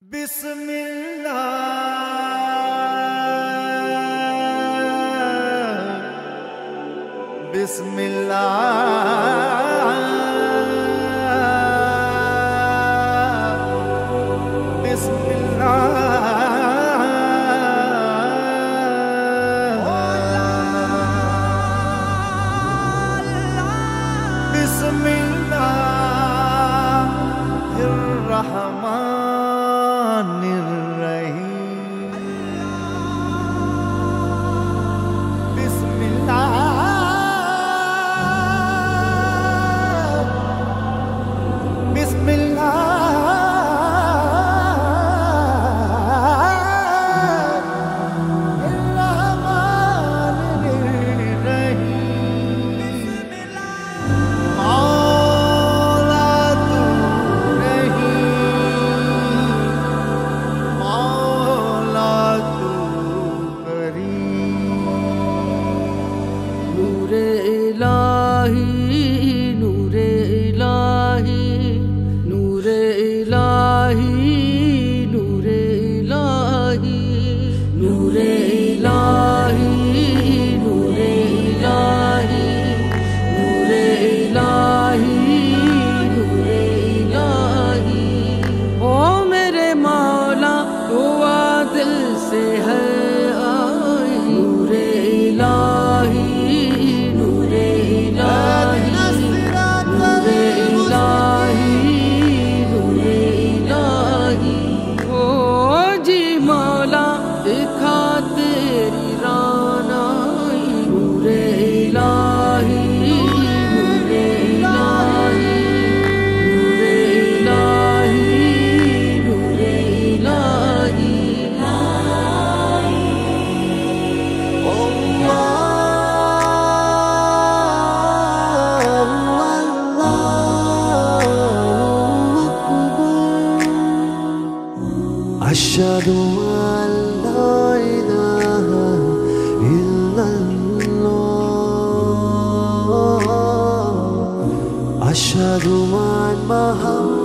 बिस्मिल्लाह बिस्मिल्लाह बिस्मिल्लाह बिस्मिल्लाहिर्रहमानिर्रहीम बिस्मिल्लाह नूरे इलाही नूरे इलाही नूरे इलाही नूरे इलाही नूरे इलाही नूरे इलाही नूरे इलाही ओ मेरे मौला दुआ दिल से है आई नूरे इलाही अशहदु अल्ला इलाहा इल्लल्लाह अशहदु अन्न मुहम्मदन